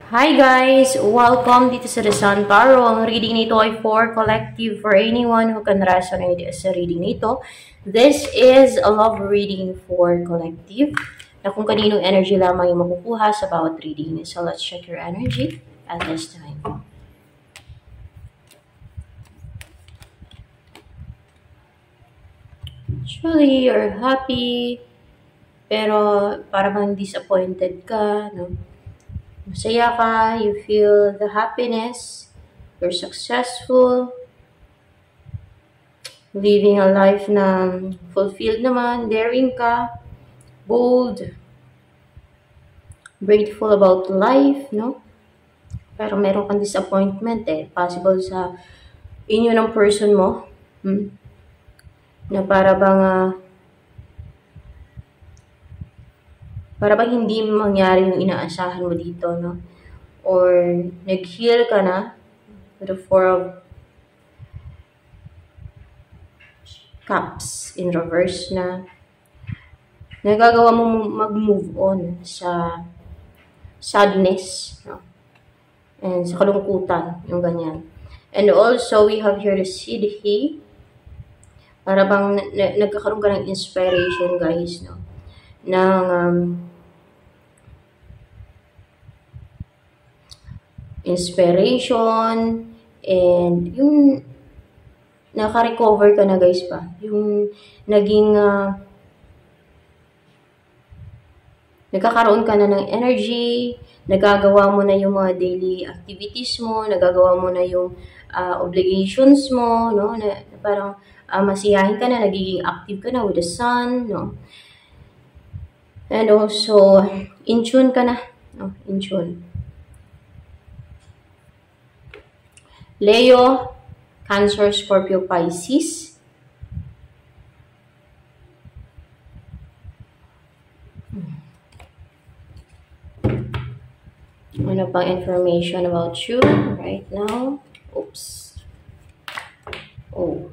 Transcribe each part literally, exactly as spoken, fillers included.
Hi guys! Welcome dito sa The Sun Tarot. Ang reading nito ay for collective for anyone who can resonate sa reading nito. This is a love reading for collective na kung kaninong energy lamang yung makukuha sa bawat reading. So let's check your energy at this time. Actually, you're happy, pero parang disappointed ka, no? Masaya ka, you feel the happiness, you're successful, living a life na fulfilled naman, daring ka, bold, grateful about life, no? Pero meron kang disappointment eh, possible sa inyo ng person mo, hmm? na para bang uh, para bang hindi mangyari yung inaasahan mo dito, no? Or nag-heal ka na with the Four of Cups in reverse na nagagawa mo mag-move on sa sadness, no? And sa kalungkutan, yung ganyan. And also, we have here the Siddhi. Para bang nagkakaroon ka ng inspiration, guys, no? Ng um, inspiration and yung naka-recover ka na, guys, pa. Yung naging uh, nagkakaroon ka na ng energy, nagagawa mo na yung mga daily activities mo, nagagawa mo na yung uh, obligations mo, no? Na, na parang uh, masiyahin ka na, nagiging active ka na with the sun, no? And also, in tune ka na, no? In tune. Leo, Cancer, Scorpio, Pisces. Ano pang information about you right now? Oops. Oh.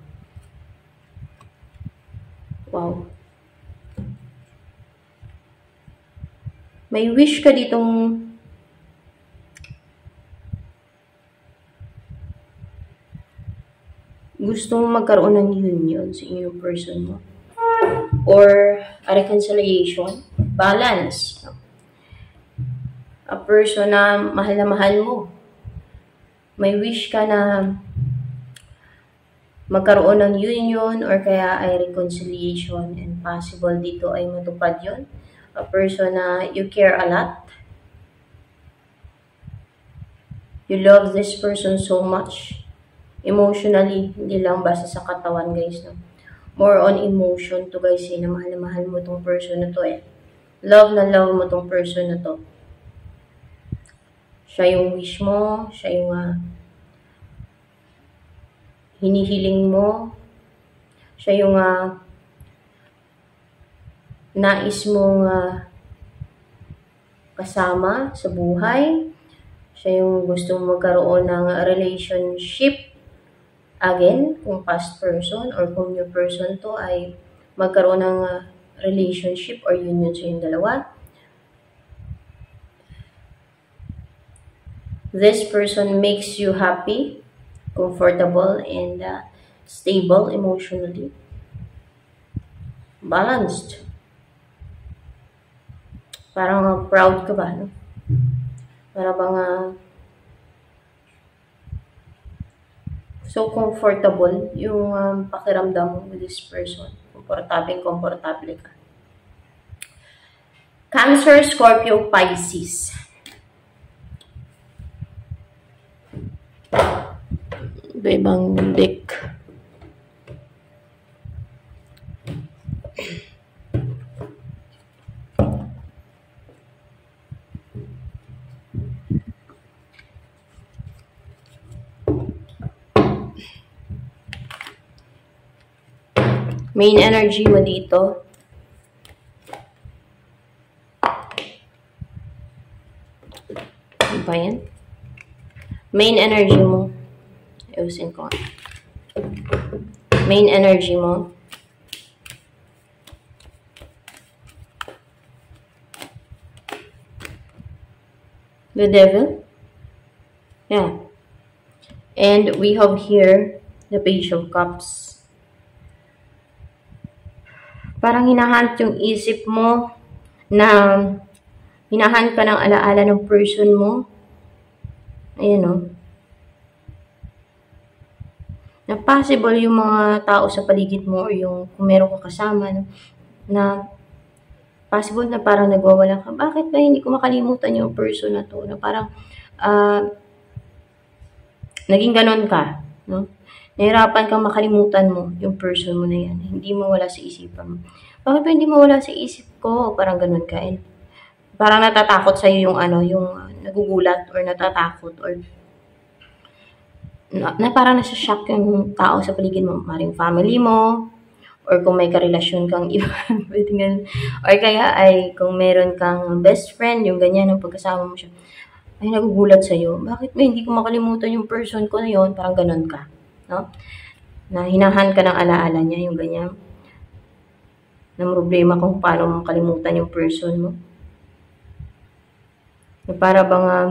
Wow. May wish ka ditong gusto mong magkaroon ng union sa inyong person mo. Or a reconciliation, balance. A person na mahal na mahal mo. May wish ka na magkaroon ng union or kaya ay reconciliation, and possible dito ay matupad yon. A person na you care a lot. You love this person so much. Emotionally, hindi lang basta sa katawan, guys, no? More on emotion to, guys, eh, na mahal na mahal mo tong person na to, eh. Love na love mo tong person na to. Siya yung wish mo, siya yung uh, hinihiling mo, siya yung uh, nais mong uh, kasama sa buhay, siya yung gusto mong magkaroon ng relationship again, kung past person or kung new person to ay magkaroon ng uh, relationship or union sa yung dalawa. This person makes you happy, comfortable, and uh, stable emotionally. Balanced. Parang uh, proud ka ba, no? Para bang uh, so comfortable yung um, pakiramdam mo with this person. Komportable, komportable ka. Cancer, Scorpio, Pisces. Iba-ibang deck. Main energy mo dito. Ano ba yan? Main energy mo. Ayusin ko. Main energy mo. The Devil. Yeah. And we have here the Page of Cups. Parang hinahanap yung isip mo na hinahanap ka ng alaala ng person mo. Ayan o. Na possible yung mga tao sa paligid mo or yung kung meron ka kasama no, na possible na parang nagwawala ka. Bakit ba hindi ko makalimutan yung person na to? Na parang uh, naging ganon ka. No? Nahirapan kang makalimutan mo yung person mo na yan. Hindi mo wala sa isipan mo. Bakit ba hindi mo wala sa isip ko? Parang ganon ka. And parang natatakot sa'yo yung ano, yung uh, nagugulat or natatakot or na, na parang nasa shock yung tao sa paligid mo. Maring family mo, or kung may karelasyon kang iba, or kaya ay kung meron kang best friend, yung ganyan, yung pagkasama mo siya, ay nagugulat sa'yo. Bakit ba hindi ko makalimutan yung person ko na yun? Parang ganon ka. No? Na hinahan ka ng alaala niya, yung ganyan. Na problema kung paano makalimutan yung person mo. Na para bang um,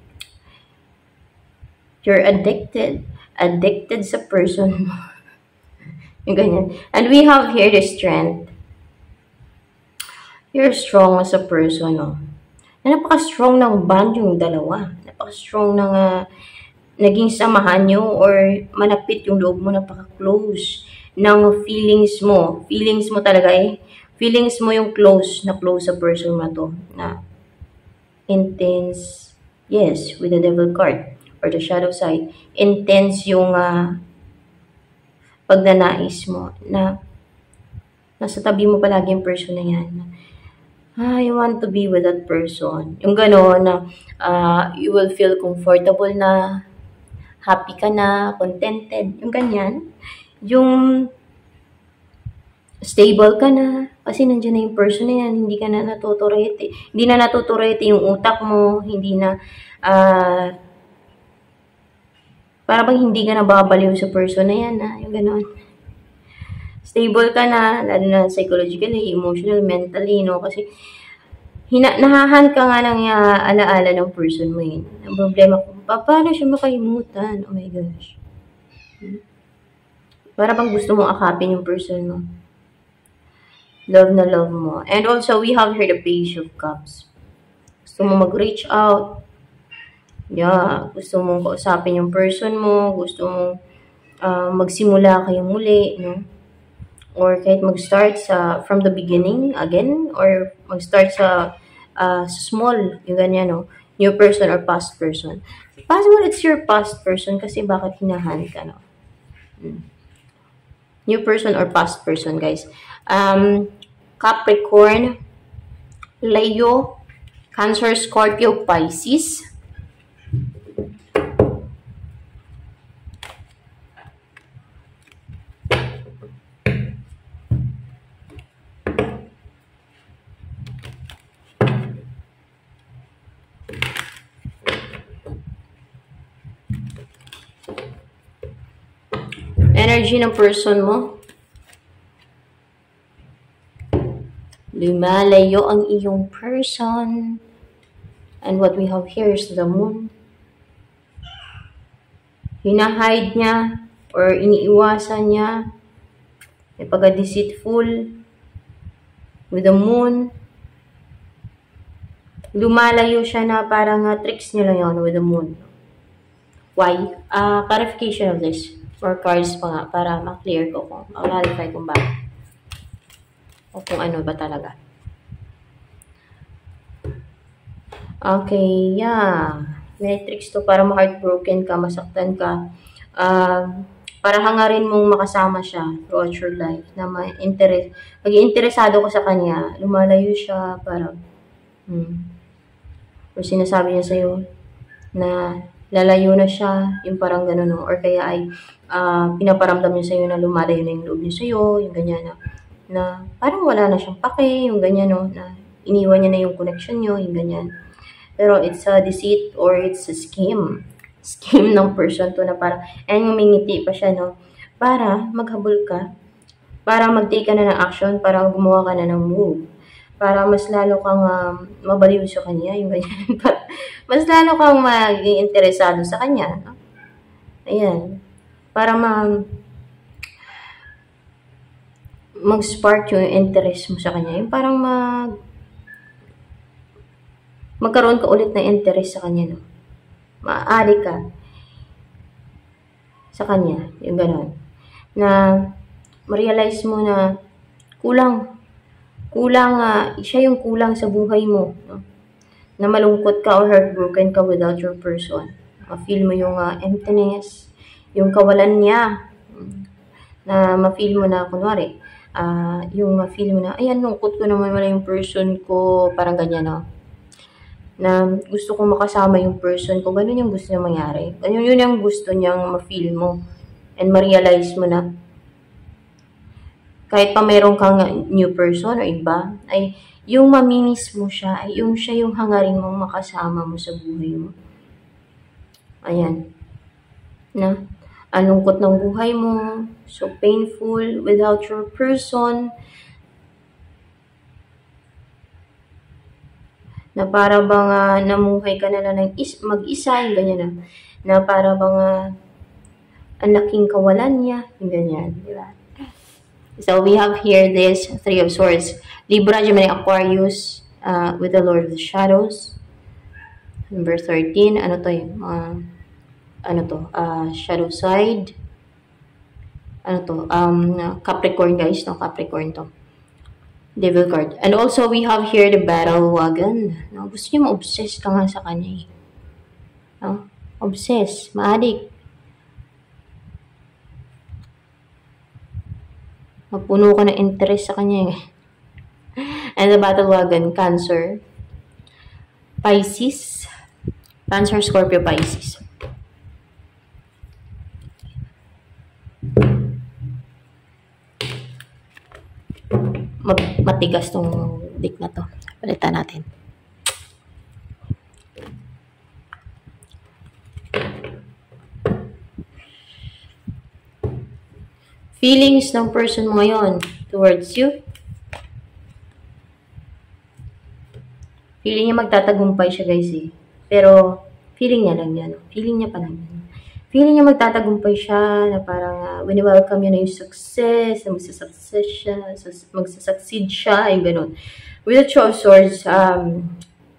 you're addicted. Addicted sa person mo. Yung ganyan. And we have here the strength. You're strong as a person, no? Na napaka-strong ng bond yung dalawa. Napaka-strong ng uh, naging samahan nyo or manapit yung loob mo, napaka-close ng feelings mo. Feelings mo talaga eh. Feelings mo yung close na close sa person mo to. Na intense. Yes, with the devil card or the shadow side. Intense yung uh, pagnanais mo na nasa tabi mo palagi yung person na yan. Ah, I want to be with that person. Yung gano'n na uh, you will feel comfortable na, happy ka na, contented. Yung ganyan. Yung stable ka na. Kasi nandiyan na yung person na yan. Hindi ka na natuturete. Hindi na natuturete yung utak mo. Hindi na uh, para bang hindi ka nababaliw sa person na yan, ha? Yung gano'n. Stable ka na, lalo na psychologically, emotional, mentally, no? Kasi, hina nahahan ka nga ng uh, alaala ng person mo yun. Ang problema ko, paano siya makalimutan? Oh my gosh. Para bang gusto mong akapin yung person mo. Love na love mo. And also, we have here the Page of Cups. Gusto mo mag-reach out. Yeah, gusto mong kausapin yung person mo, gusto mong uh, magsimula kayo muli, no? Or kahit mag-start sa from the beginning again, or mag-start sa, uh, sa small, yung ganyan, no? New person or past person. Possible it's your past person kasi bakit hinahan ka, no? Hmm. New person or past person, guys. Um, Capricorn, Leo, Cancer, Scorpio, Pisces. Energy ng person mo. Lumalayo ang iyong person. And what we have here is the moon. Hinahide niya or iniiwasan niya. May pagka-deceitful with the moon. Lumalayo siya na parang uh, tricks niya lang yun with the moon. Why? Uh, clarification of this. Or cards pa nga para ma-clear ko kung ma-clarify kung bakit. O kung ano ba talaga. Okay, yeah. May tricks to para ma-heartbroken ka, masaktan ka. Uh, para hangarin mong makasama siya throughout your life. Na ma-interest, mag-interesado ka sa kanya, lumalayo siya, parang, hmm. Or sinasabi niya sa'yo na lalayo na siya, yung parang gano'n, no? Or kaya ay uh, pinaparamdam niya sa'yo na lumalayo na yung loob niya sa'yo, yung ganyan na, na parang wala na siyang pake, yung ganyan, no? Na iniwan niya na yung connection niyo, yung ganyan. Pero it's a deceit or it's a scheme. Scheme ng person to na parang, and ngumingiti pa siya, no? Para maghabol ka, para mag-take ka na ng action, para gumawa ka na ng move. Para mas lalo kang um, mabaliw sa kanya, yung ganyan. mas lalo kang magiging interesado sa kanya. No? Ayan. Para ma mag-spark yung interest mo sa kanya. Yung parang mag magkaroon ka ulit ng interest sa kanya. No? Maaari ka sa kanya. Yung gano'n. Na ma-realize mo na kulang. Kulang, uh, siya yung kulang sa buhay mo. No? Na malungkot ka or heartbroken ka without your person. Ma-feel mo yung uh, emptiness, yung kawalan niya. Na ma-feel mo na, kunwari, uh, yung ma-feel mo na, ayan, lungkot ko naman wala yung person ko, parang ganyan, no? Na gusto kong makasama yung person ko, ganun yung gusto niya mangyari. Ganun yun yung gusto niyang ma-feel mo. And ma-realize mo na, kahit pa meron kang new person o iba, ay yung mamimiss mo siya, ay yung siya yung hangarin mong makasama mo sa buhay mo. Ayan. Na, ang lungkot ng buhay mo, so painful without your person, na para bang uh, namuhay ka na lang ng is mag-isa, yung ganyan na, na para bang uh, ang laking kawalan niya, yung ganyan, di ba? So we have here this Three of Swords, Libra, Gemini, Aquarius, uh, with the Lord of the Shadows. Number thirteen, ano to yung, uh, ano to, uh, shadow side, ano to, um, Capricorn guys, no, Capricorn to. Devil card. And also, we have here the Battle Wagon. No? Gusto niyo ma-obsess ka nga sa kanya eh. No? Obsess. Maadik. Mapuno ka ng interest sa kanya eh. And the Battle Wagon, Cancer, Pisces, Cancer, Scorpio, Pisces. Matigas tong deck na to. Palitan natin. Feelings ng person mo ngayon towards you. Feeling niya magtatagumpay siya guys eh. Pero feeling niya lang yan. Feeling niya pa lang yan. Feeling niya magtatagumpay siya na parang uh, wini-welcome niya na yung success, na magsasucceed siya, magsasucceed siya, yung ganun. With the Two of Swords, um,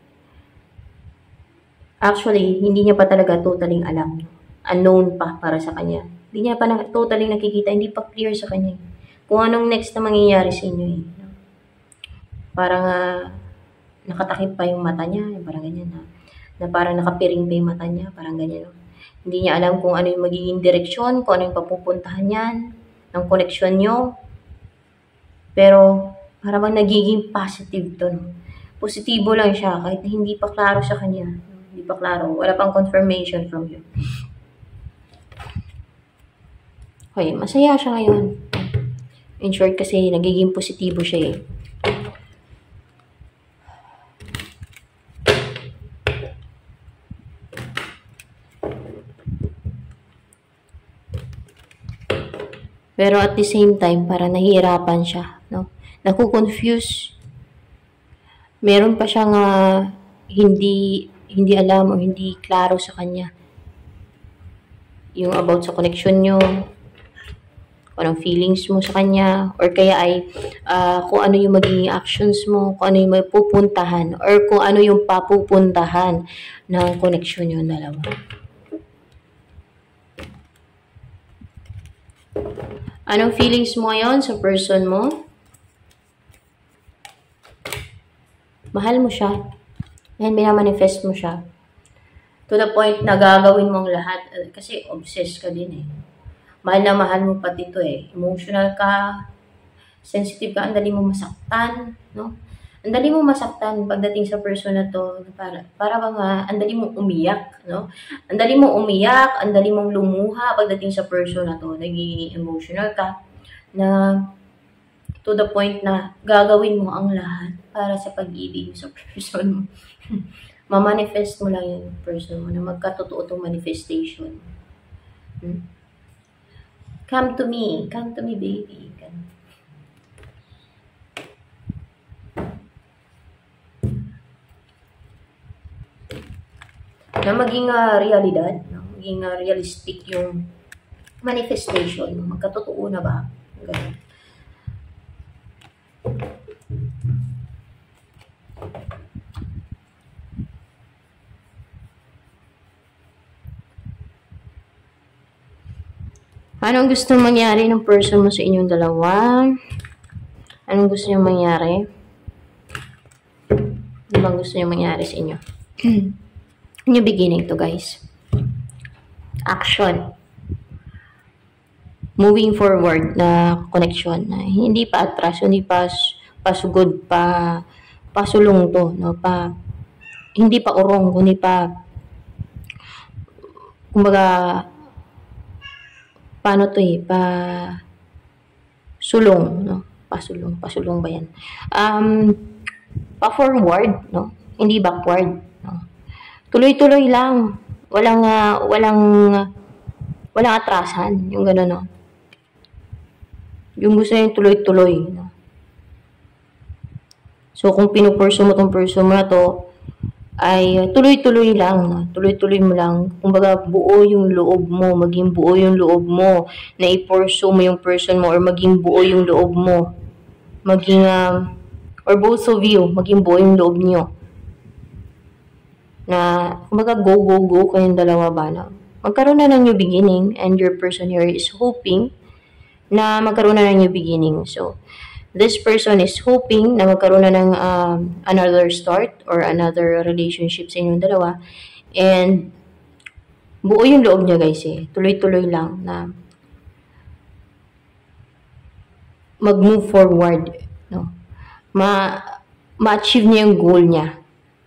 actually, hindi niya pa talaga totally alam. Unknown pa para sa kanya. Hindi niya pa na, totally nakikita, hindi pa clear sa kanya. Kung anong next na mangyayari sa inyo eh. Parang uh, nakatakip pa yung mata niya, parang ganyan na. Na parang nakapiring pa yung mata niya, parang ganyan. No? Hindi niya alam kung ano yung magiging direksyon, kung ano yung papupuntahan yan, ng koneksyon nyo. Pero, parang nagiging positive to. No? Positibo lang siya, kahit hindi pa klaro sa kanya. Hindi pa klaro. Wala pang confirmation from you. Okay, masaya siya ngayon. In short, kasi nagiging positibo siya eh. Pero at the same time, para nahihirapan siya, no? Naku-confuse. Meron pa siyang uh, hindi hindi alam o hindi klaro sa kanya. Yung about sa connection nyo, kung anong feelings mo sa kanya, or kaya ay uh, kung ano yung magiging actions mo, kung ano yung may pupuntahan, or kung ano yung papupuntahan ng connection nyo dalawa. Anong feelings mo ngayon sa person mo? Mahal mo siya. Yan, minamanifest mo siya. To the point na gagawin mong lahat. Kasi obsessed ka din eh. Mahal na mahal mo pati ito eh. Emotional ka. Sensitive ka. Ang dali mo masaktan. No? Ang dali mo masaktan pagdating sa person na to. Para, para bang uh, ang dali mong umiyak. No? Ang dali mong umiyak. Ang dali mong lumuha pagdating sa person na to. Nagiging emotional ka. Na to the point na gagawin mo ang lahat para sa pag-ibig sa person mo. Ma-manifest mo lang yung person mo na magkatotoo itong manifestation. Hmm? Come to me. Come to me, baby. Come. na maging uh, realidad, no? Maging uh, realistic yung manifestation, no? Magkatotoo na ba? Ganun. Anong gusto mangyari ng person mo sa inyong dalawa? Anong gusto niyo mangyari? Ano bang gusto niyo mangyari sa inyo? New beginning to, guys. Action. Moving forward na connection. Na hindi pa atras, hindi pa pasugod, pa pasulong to, no? Pa hindi pa urong, hindi pa kumbaga paano to eh, pa sulong, no? Pasulong, pasulong ba yan? Um, pa-forward, no? Hindi backward, no? Tuloy-tuloy lang. Walang, uh, walang, uh, walang atrasan, yung gano'n, no? Yung gusto yung tuloy-tuloy, no? So, kung pinupurso mo tong person mo na to, ay tuloy-tuloy lang, no? Tuloy-tuloy mo lang. Kumbaga, buo yung loob mo, maging buo yung loob mo, na ipurso mo yung person mo, or maging buo yung loob mo. Maging, um, or both of you, maging buo yung loob nyo. Na, kumbaga, go, go, go kayong dalawa ba, no? Magkaroon na ng new beginning, and your person here is hoping na magkaroon na ng new beginning. So, this person is hoping na magkaroon na ng um, another start or another relationship sa inyong dalawa. And buo yung loob niya, guys, eh. Tuloy-tuloy lang na mag-move forward, no? Ma ma-achieve niya yung goal niya.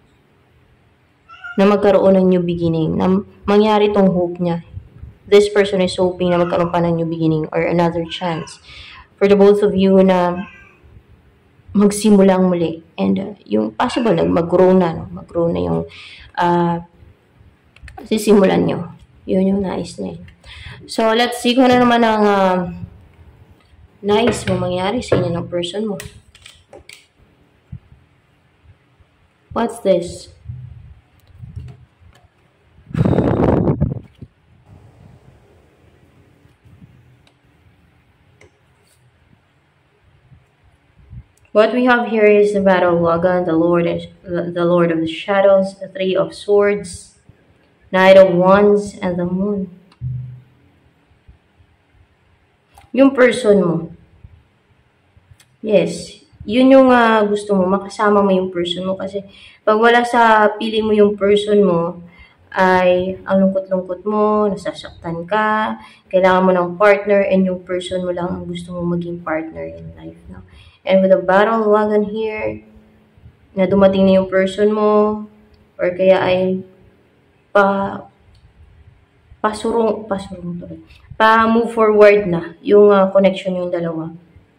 Na magkaroon ng new beginning. Na mangyari tong hope niya. This person is hoping na magkaroon pa ng new beginning or another chance. For the both of you na magsimulang muli. And uh, yung possible na mag-grow na, no? Mag-grow na yung uh, sisimulan nyo. Yun yung nais na yun. So, let's see kung ano naman ang uh, nais mo mangyari sa inyo ng person mo. What's this? What we have here is the Battle Wagon, the Lord, the Lord of the Shadows, the Three of Swords, Knight of Wands, and the Moon. Yung person mo. Yes, yun yung uh, gusto mo, makasama mo yung person mo. Kasi pag wala sa pili mo yung person mo, ay ang lungkot-lungkot mo, nasasaktan ka, kailangan mo ng partner, and yung person mo lang ang gusto mo maging partner in life. No? And with the Battle Wagon here, na dumating na yung person mo, or kaya ay pa pasurong, pasurong tuloy, pa move forward na yung uh, connection yung dalawa.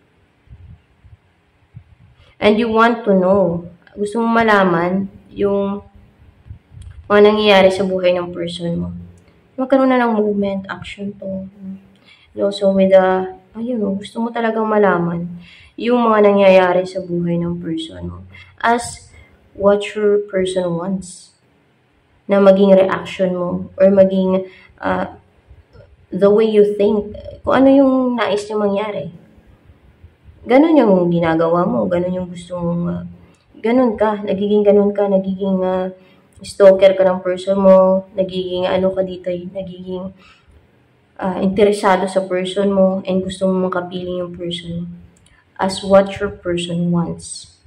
And you want to know, gusto mo malaman yung mga nangyayari sa buhay ng person mo. Magkaroon na ng movement, action to. And also with the, ayun o, gusto mo talagang malaman yung mga nangyayari sa buhay ng person mo. As what your person wants. Na maging reaction mo, or maging uh, the way you think, kung ano yung nais niya mangyari. Ganon yung ginagawa mo, ganon yung gusto mong, uh, ganon ka, nagiging ganon ka, nagiging uh, stalker ka ng person mo, nagiging ano ka dito, nagiging uh, interesado sa person mo, and gusto mong makapiling yung person mo. As what your person wants.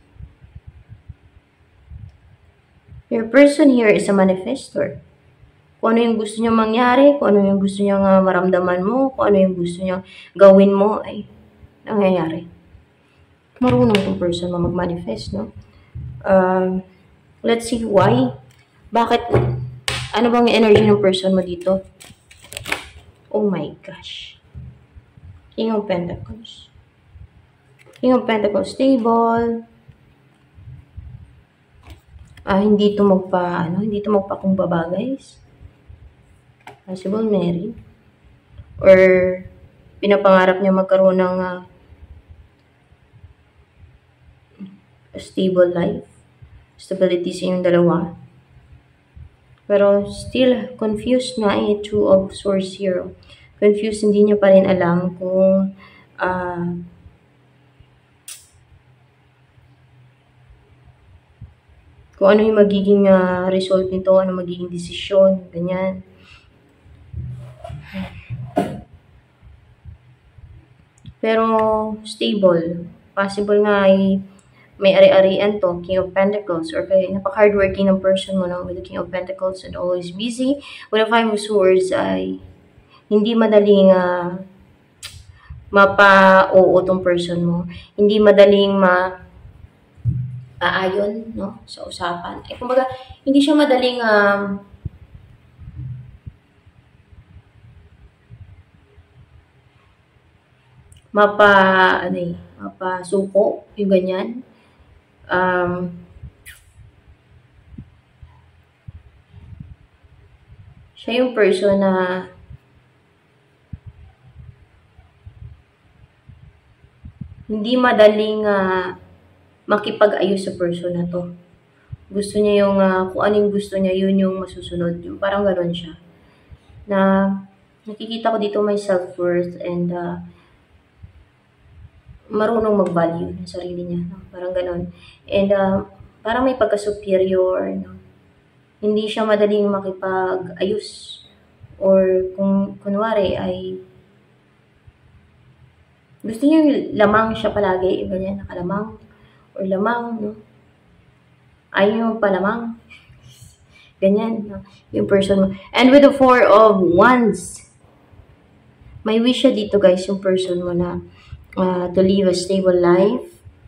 Your person here is a manifestor. Kung ano yung gusto niya mangyari, kung ano yung gusto niya uh, maramdaman mo, kung ano yung gusto niya gawin mo, ay nangyayari. Marunong yung person mo mag-manifest, no? Uh, let's see why. Bakit? Ano bang energy ng person mo dito? Oh my gosh. King of Pentacles. King of Pentacles, stable. Ah, hindi ito magpa, ano, hindi ito magpakumbaba, guys. Possible married. Or, pinapangarap niya magkaroon ng uh, stable life. Stability sa inyong dalawa. Pero still, confused nga eh, Two of Swords Hero. Confused, hindi niya pa rin alam kung uh, kung ano yung magiging uh, result nito, ano magiging desisyon, ganyan. Pero stable. Possible nga ay may ari-arian to, King of Pentacles, or kaya napaka-hardworking ng person mo, no? With the King of Pentacles and always busy. With the Five of Swords ay hindi madaling uh, mapa-oo tong person mo. Hindi madaling ma aayon, no? Sa usapan. Eh, kumbaga, hindi siya madaling um, mapa, ano eh, mapa-suko, yung ganyan. Um, siya yung person na hindi madaling uh, makipag-ayos sa person na to. Gusto niya yung, uh, kung ano yung gusto niya, yun yung masusunod. Yung parang gano'n siya. Na, nakikita ko dito may self-worth and uh, marunong mag-value ng sarili niya. No? Parang gano'n. And uh, parang may pagka-superior. No? Hindi siya madaling makipag-ayos. Or kung kunwari ay gusto niya yung lamang siya palagi. Iba niya, nakalamang. Or lamang, no? Ayaw niyo palamang. Ganyan, no? Yung person mo. And with the Four of Wands, may wish siya dito, guys, yung person mo na uh, to live a stable life.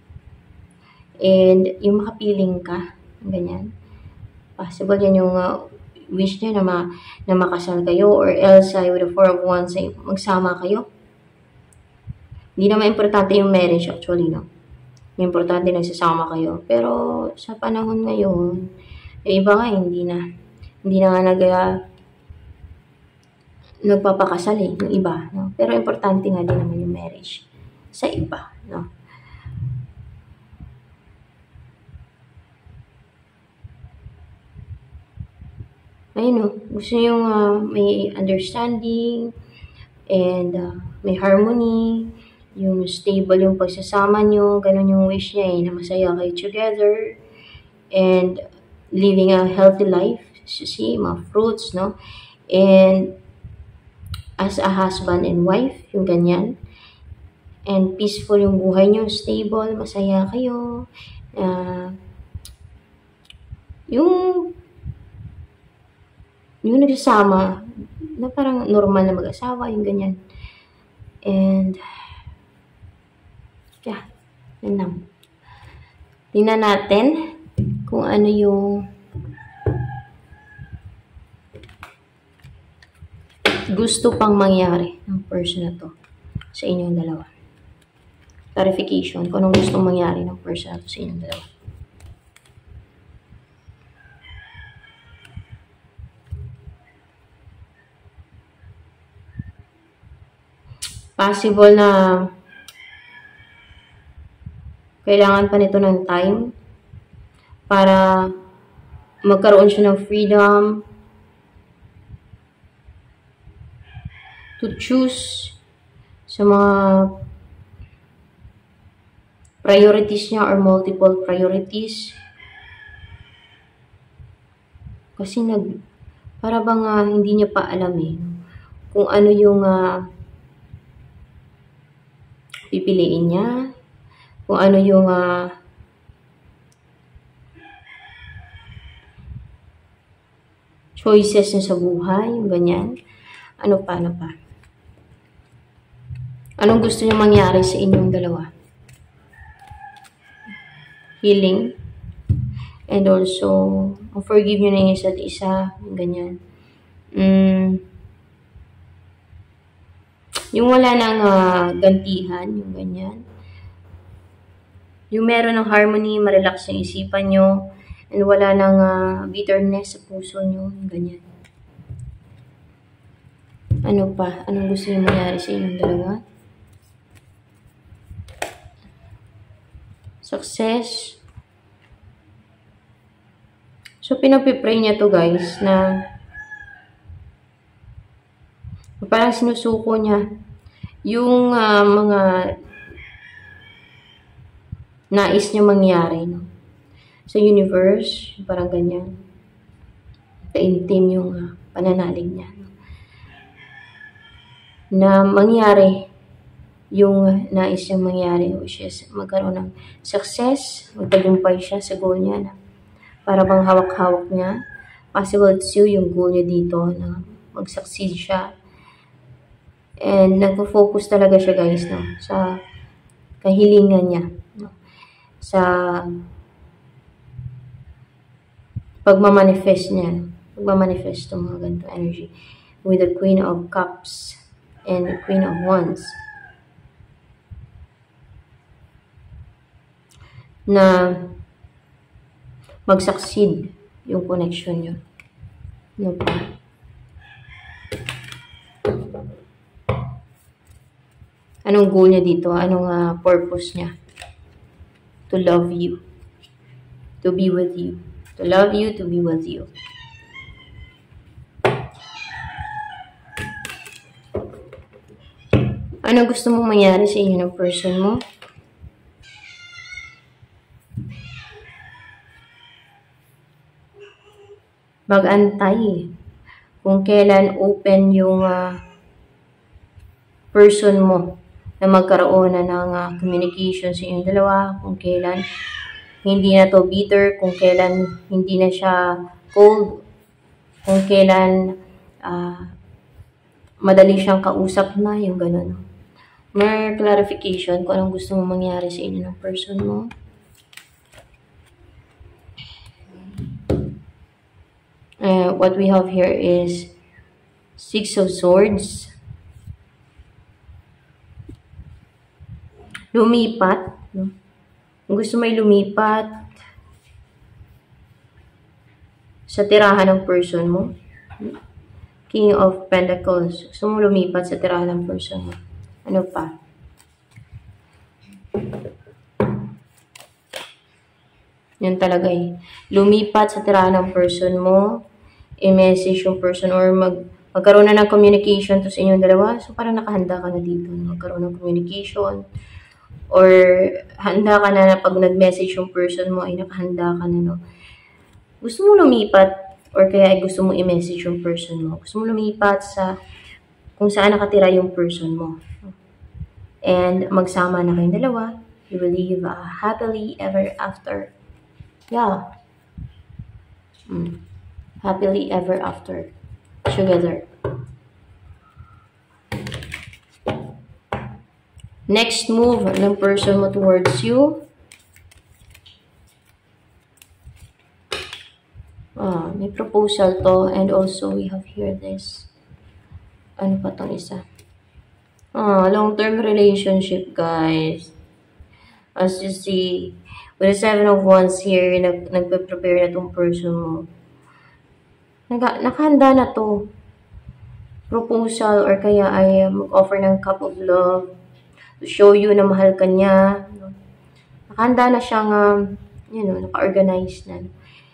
And yung makapiling ka. Ganyan. Possible yan yung uh, wish niya na, ma na makasal kayo. Or else, ay, with the Four of Wands, ay magsama kayo. Hindi naman importante yung marriage, actually, no? Importante nagsasama kayo. Pero, sa panahon ngayon, yung iba nga, hindi na. Hindi na nga nag, uh, nagpapakasal eh, yung iba. No? Pero, importante nga din naman yung marriage sa iba. No? Ayun, no? Gusto nyo uh, may understanding and uh, may harmony, yung stable yung pagsasama nyo, ganun yung wish niya eh, na masaya kayo together, and living a healthy life, see, mga fruits, no? And as a husband and wife, yung ganyan, and peaceful yung buhay nyo, stable, masaya kayo, uh, yung yung nagsasama, na parang normal na mag-asawa, yung ganyan. And yeah, yun lang. Tingnan natin kung ano yung gusto pang mangyari ng person na to sa inyong dalawa. Clarification kung anong gusto mangyari ng person na to sa inyong dalawa. Possible na kailangan pa nito ng time para magkaroon siya ng freedom to choose sa mga priorities niya or multiple priorities. Kasi nag, para bang uh, hindi niya pa alam eh, kung ano yung uh, pipiliin niya, kung ano yung uh, choices niya sa buhay, yung ganyan. Ano pa, ano pa. Anong gusto niya mangyari sa inyong dalawa? Healing. And also, forgive nyo na yung isa't isa, yung ganyan. Mm. Yung wala nang uh, gantihan, yung ganyan. Yung meron ng harmony, marelax yung isipan nyo, and wala nang uh, bitterness sa puso nyo, yung ganyan. Ano pa? Anong gusto nyo mangyari sa inyong dalawa? Success. So, pinagpipray niya to guys, na parang sinusuko niya yung uh, mga nais niya mangyari, no? Sa universe, parang ganyan. Kaintim yung uh, pananalig niya, no? Na mangyari yung nais niya mangyari, which is magkaroon ng success, magtagumpay siya sa goal niya, na para bang hawak-hawak niya. Possible it's you yung goal niya dito, na mag-succeed siya. And nagpo-focus talaga siya guys, no, sa kahilingan niya, no, sa pagmamanifest niya, no, pagmamanifest ng mga ganito energy with the Queen of Cups and the Queen of Wands, na mag-succeed yung connection niyo. No pa. Anong goal niya dito? Anong uh, purpose niya? To love you. To be with you. To love you, to be with you. Ano gusto mong mangyari sa inyo ng person mo? Mag-antay kung kailan open yung uh, person mo na magkaroon na ng uh, communication sa inyong dalawa, kung kailan hindi na to bitter, kung kailan hindi na siya cold, kung kailan uh, madali siyang kausap na, yung gano'n. May clarification kung anong gusto mong mangyari sa inyo ng person mo. Uh, what we have here is Six of Swords. Lumipat. No? Kung gusto may lumipat sa tirahan ng person mo. King of Pentacles. Gusto mo lumipat sa tirahan ng person mo. Ano pa? Yan talaga eh. Lumipat sa tirahan ng person mo. I-message yung person or mag magkaroon na ng communication to sa inyong dalawa. So, parang nakahanda ka na dito. Magkaroon ng communication. Or handa ka na na pag nag-message yung person mo ay nakahanda ka na, no? Gusto mo lumipat or kaya ay gusto mo i-message yung person mo. Gusto mo lumipat sa kung saan nakatira yung person mo. And magsama na kayong dalawa. You will live uh, happily ever after. Yeah. Mm. Happily ever after. Together. Next move ng person mo towards you. Ah, may proposal to. And also, we have here this. Ano pa tong isa? Ah, long-term relationship, guys. As you see, with the Seven of Wands here, nag nagpe-prepare na tong person mo. Nag nakahanda na to. Proposal or kaya ay mag-offer ng cup of love. To show you na mahal ka niya. Nakahanda na siyang, um, you know, naka-organize na.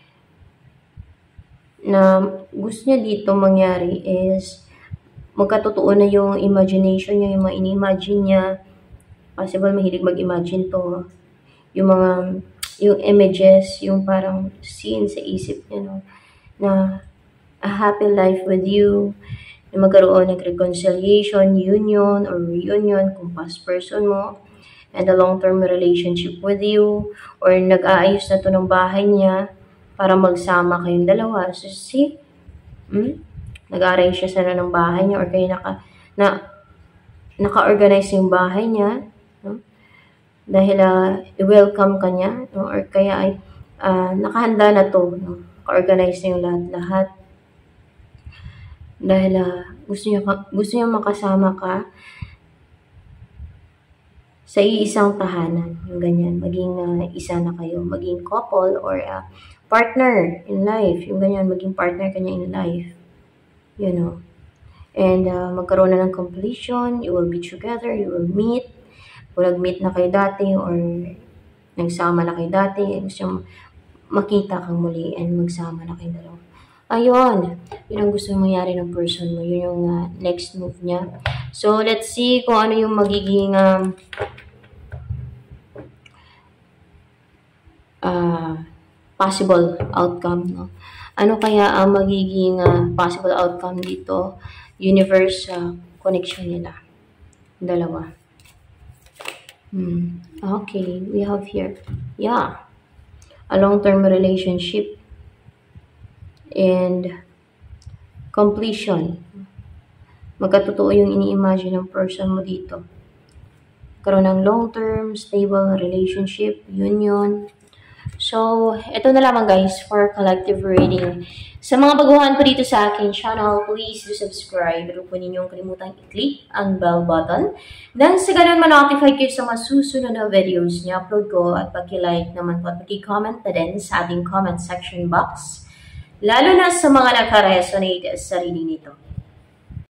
Na gusto niya dito mangyari is magkatotoo na yung imagination niya, yung mga ini-imagine niya. Possible mahilig mag-imagine to. Yung mga, yung images, yung parang scene sa isip niya, no? Na a happy life with you. Na magkaroon ng reconciliation, union, or reunion kung past person mo, and a long-term relationship with you, or nag-aayos na to ng bahay niya para magsama kayong dalawa. So, see? Hmm? Nag-arrange siya sana ng bahay niya, or kaya naka, na, naka-organize yung bahay niya, no? Dahil uh, i-welcome ka niya, no? Or kaya ay uh, nakahanda na to, no? Naka-organize na yung lahat-lahat. Dahil uh, gusto niya gusto niya makasama ka sa iisang tahanan, yung ganyan, maging uh, isa na kayo, maging couple or uh, partner in life, yung ganyan, maging partner kanya in life, you know. And uh, magkaroon na ng completion, you will be together, you will meet, kung nag-meet na kayo dati or nagsama na kayo dati, gusto niya makita kang muli and magsama na kayong dalawa. Ayun, yun ang gusto mangyari ng person mo. Yun yung uh, next move niya. So, let's see kung ano yung magiging um, uh, possible outcome. No? Ano kaya ang magiging uh, possible outcome dito? Universe uh, connection nila. Dalawa. Hmm. Okay, we have here. Yeah. A long-term relationship. And completion. Magkatotoo yung ini-imagine ng person mo dito. Karoon ng long-term, stable relationship, union. So, ito na lamang guys for collective reading. Sa mga baguhan po dito sa akin channel, please do subscribe. Pero po ninyong kalimutang i-click ang bell button. Then, sa ganun ma-notify kayo sa mga susunod na videos niya upload ko at pag-like naman po at pag-comment na din sa ating comment section box. Lalo na sa mga nakaresonate sa reading nito.